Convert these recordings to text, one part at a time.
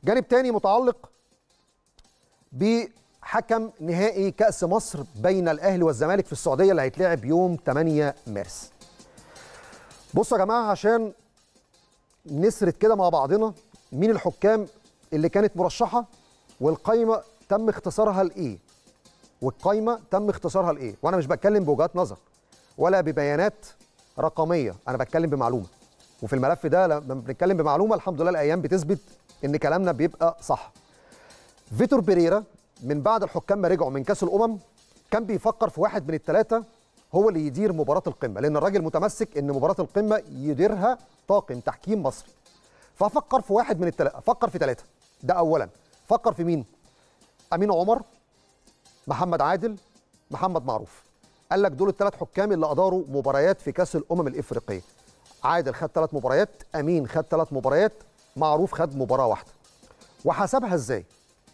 جانب تاني متعلق بحكم نهائي كأس مصر بين الأهلي والزمالك في السعودية اللي هيتلعب يوم 8 مارس. بصوا يا جماعة عشان نسرد كده مع بعضنا مين الحكام اللي كانت مرشحة والقايمة تم اختصارها لإيه؟ وأنا مش بتكلم بوجهات نظر ولا ببيانات رقمية، أنا بتكلم بمعلومة. وفي الملف ده لما بنتكلم بمعلومة الحمد لله الأيام بتثبت إن كلامنا بيبقى صح. فيتور بيريرا من بعد الحكام ما رجعوا من كأس الأمم كان بيفكر في واحد من الثلاثة هو اللي يدير مباراة القمة، لأن الراجل متمسك إن مباراة القمة يديرها طاقم تحكيم مصري. ففكر في واحد من الثلاثة، فكر في ثلاثة. ده أولا. فكر في مين؟ أمين عمر، محمد عادل، محمد معروف. قال لك دول الثلاث حكام اللي أداروا مباريات في كأس الأمم الإفريقية. عادل خد 3 مباريات، أمين خد 3 مباريات، معروف خد مباراة واحدة. وحسبها إزاي؟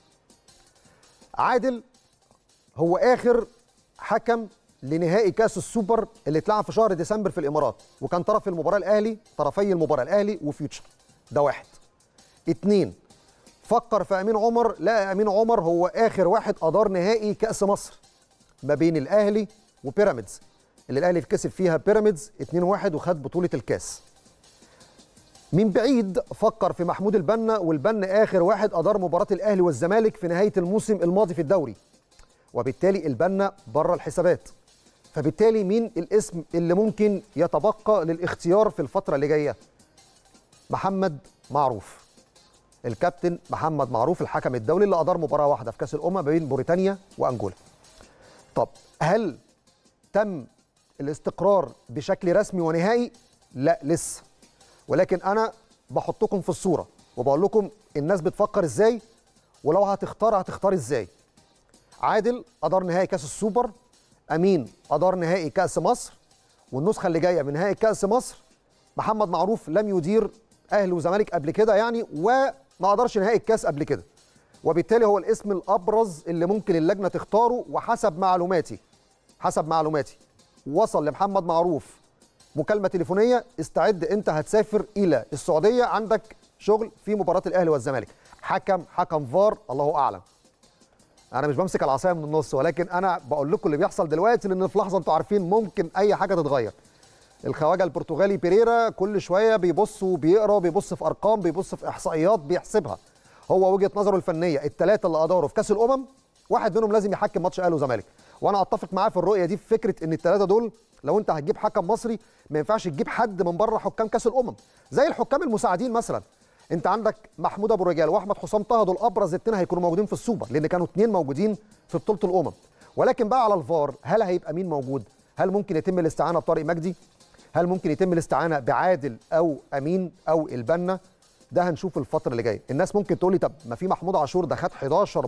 عادل هو آخر حكم لنهائي كأس السوبر اللي اتلعب في شهر ديسمبر في الإمارات، وكان طرف المباراة الأهلي، طرفي المباراة الأهلي وفيوتشر. ده واحد. 2. فكر في أمين عمر، لا أمين عمر هو آخر واحد أدار نهائي كأس مصر ما بين الأهلي وبيراميدز، اللي الأهلي كسب فيها بيراميدز 2-1 وخد بطولة الكاس. من بعيد فكر في محمود البنا، والبنا آخر واحد أدار مباراة الأهلي والزمالك في نهاية الموسم الماضي في الدوري، وبالتالي البنا بره الحسابات. فبالتالي مين الاسم اللي ممكن يتبقى للاختيار في الفترة اللي جاية؟ محمد معروف. الكابتن محمد معروف الحكم الدولي اللي أدار مباراة واحدة في كأس الأمم ما بين موريتانيا وأنجولا. طب هل تم الاستقرار بشكل رسمي ونهائي؟ لا لسه، ولكن أنا بحطكم في الصورة وبقول لكم الناس بتفكر إزاي، ولو هتختار إزاي. عادل أدار نهائي كأس السوبر، أمين أدار نهائي كأس مصر، والنسخة اللي جاية من نهائي كأس مصر محمد معروف لم يدير أهلي وزمالك قبل كده يعني، وما أدارش نهائي الكاس قبل كده، وبالتالي هو الاسم الأبرز اللي ممكن اللجنة تختاره. وحسب معلوماتي وصل لمحمد معروف مكالمة تليفونية: استعد أنت هتسافر إلى السعودية، عندك شغل في مباراة الأهلي والزمالك. حكم فار الله أعلم. أنا مش بمسك العصاية من النص، ولكن أنا بقول لكم اللي بيحصل دلوقتي، لأن في لحظة أنتوا عارفين ممكن أي حاجة تتغير. الخواجة البرتغالي بيريرا كل شوية بيبص وبيقرا، بيبص في أرقام، بيبص في إحصائيات، بيحسبها. هو وجهة نظره الفنية الثلاثة اللي أداروا في كأس الأمم واحد منهم لازم يحكم ماتش أهلي وزمالك، وأنا أتفق معاه في الرؤية دي، في فكرة إن الثلاثة دول لو أنت هتجيب حكم مصري ما ينفعش تجيب حد من بره حكام كأس الأمم، زي الحكام المساعدين مثلا. أنت عندك محمود أبو الرجال وأحمد حسام طه، دول أبرز 2 هيكونوا موجودين في السوبر، لأن كانوا 2 موجودين في بطولة الأمم. ولكن بقى على الفار هل هيبقى مين موجود؟ هل ممكن يتم الاستعانة بطارق مجدي؟ هل ممكن يتم الاستعانة بعادل أو أمين أو البنا؟ ده هنشوف الفترة اللي جاية. الناس ممكن تقول لي طب ما في محمود عاشور ده خد 11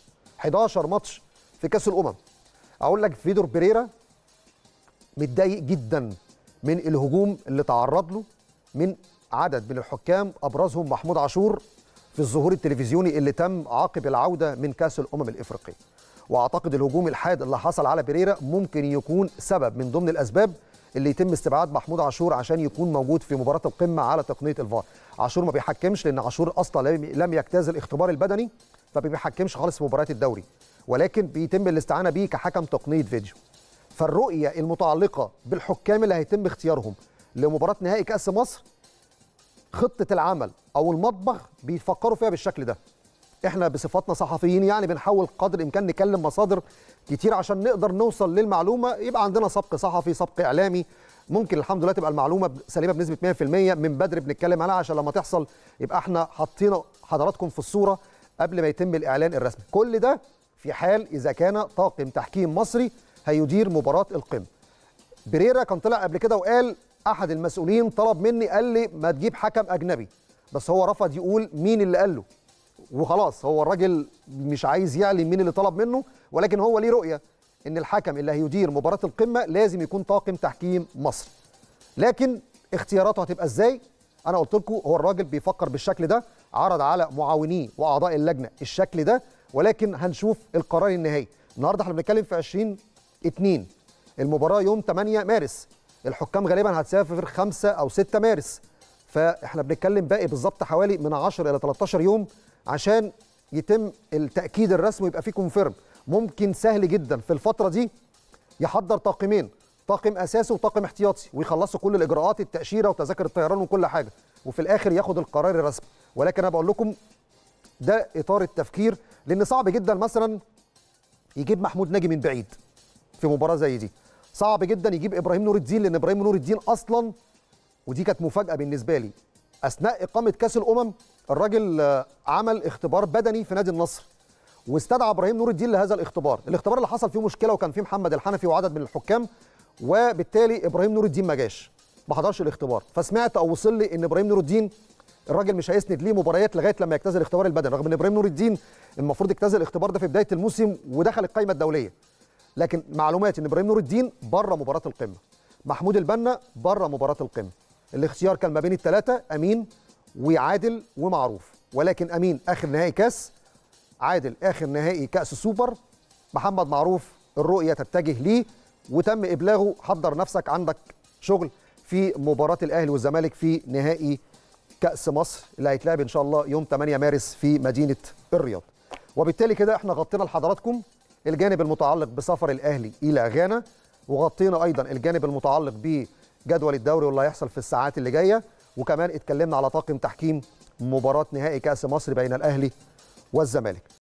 ماتش في كأس الأمم. أقول لك فيتور بيريرا متضايق جدا من الهجوم اللي تعرض له من عدد من الحكام، أبرزهم محمود عاشور في الظهور التلفزيوني اللي تم عقب العودة من كأس الأمم الإفريقية. وأعتقد الهجوم الحاد اللي حصل على بيريرا ممكن يكون سبب من ضمن الأسباب اللي يتم استبعاد محمود عاشور عشان يكون موجود في مباراة القمة على تقنية الفار. عاشور ما بيحكمش، لأن عاشور أصلا لم يجتاز الاختبار البدني، فما بيحكمش خالص في مباريات الدوري، ولكن بيتم الاستعانة بيه كحكم تقنية فيديو. فالرؤية المتعلقة بالحكام اللي هيتم اختيارهم لمباراة نهائي كأس مصر، خطة العمل أو المطبخ بيفكروا فيها بالشكل ده. احنا بصفتنا صحفيين يعني بنحاول قدر الإمكان نكلم مصادر كتير عشان نقدر نوصل للمعلومة، يبقى عندنا سبق صحفي، سبق إعلامي، ممكن الحمد لله تبقى المعلومة سليمة بنسبة 100% من بدري بنتكلم عليها، عشان لما تحصل يبقى احنا حاطين حضراتكم في الصورة قبل ما يتم الإعلان الرسمي. كل ده في حال إذا كان طاقم تحكيم مصري هيدير مباراة القمة. بيريرا كان طلع قبل كده وقال أحد المسؤولين طلب مني، قال لي ما تجيب حكم أجنبي، بس هو رفض يقول مين اللي قال له، وخلاص هو الراجل مش عايز يعلن مين اللي طلب منه، ولكن هو ليه رؤية ان الحكم اللي هيدير مباراة القمة لازم يكون طاقم تحكيم مصري. لكن اختياراته هتبقى ازاي؟ انا قلت لكم هو الراجل بيفكر بالشكل ده، عرض على معاونيه واعضاء اللجنة الشكل ده، ولكن هنشوف القرار النهائي. النهارده احنا بنتكلم في 20/2، المباراة يوم 8 مارس، الحكام غالبا هتسافر 5 أو 6 مارس، فاحنا بنتكلم باقي بالظبط حوالي من 10 إلى 13 يوم عشان يتم التاكيد الرسمي ويبقى فيه كونفيرم. ممكن سهل جدا في الفتره دي يحضر طاقمين، طاقم اساسي وطاقم احتياطي، ويخلصوا كل الاجراءات، التاشيره وتذاكر الطيران وكل حاجه، وفي الاخر ياخد القرار الرسمي. ولكن انا بقول لكم ده اطار التفكير، لان صعب جدا مثلا يجيب محمود ناجي من بعيد في مباراه زي دي، صعب جدا يجيب ابراهيم نور الدين، لان ابراهيم نور الدين اصلا، ودي كانت مفاجاه بالنسبه لي، اثناء اقامه كاس الامم الراجل عمل اختبار بدني في نادي النصر، واستدعى ابراهيم نور الدين لهذا الاختبار اللي حصل فيه مشكله، وكان فيه محمد الحنفي وعدد من الحكام، وبالتالي ابراهيم نور الدين ما حضرش الاختبار. فسمعت او وصل لي ان ابراهيم نور الدين الراجل مش هيسند ليه مباريات لغايه لما يجتاز الاختبار البدني، رغم ان ابراهيم نور الدين المفروض اجتاز الاختبار ده في بدايه الموسم ودخل القائمه الدوليه. لكن معلوماتي ان ابراهيم نور الدين بره مباراه القمه، محمود البنا بره مباراه القمه. الاختيار كان ما بين الثلاثه، امين وعادل ومعروف، ولكن امين اخر نهائي كاس، عادل اخر نهائي كاس السوبر، محمد معروف الرؤيه تتجه ليه وتم ابلاغه حضر نفسك عندك شغل في مباراه الاهلي والزمالك في نهائي كاس مصر اللي هيتلعب ان شاء الله يوم 8 مارس في مدينه الرياض. وبالتالي كده احنا غطينا لحضراتكم الجانب المتعلق بسفر الاهلي الى غانا، وغطينا ايضا الجانب المتعلق بجدول الدوري واللي هيحصل في الساعات اللي جايه، وكمان اتكلمنا على طاقم تحكيم مباراه نهائي كاس مصر بين الاهلي والزمالك.